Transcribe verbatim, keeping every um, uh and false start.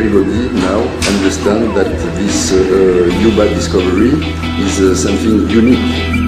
everybody now understand that this uh, uh, U-bat discovery is uh, something unique.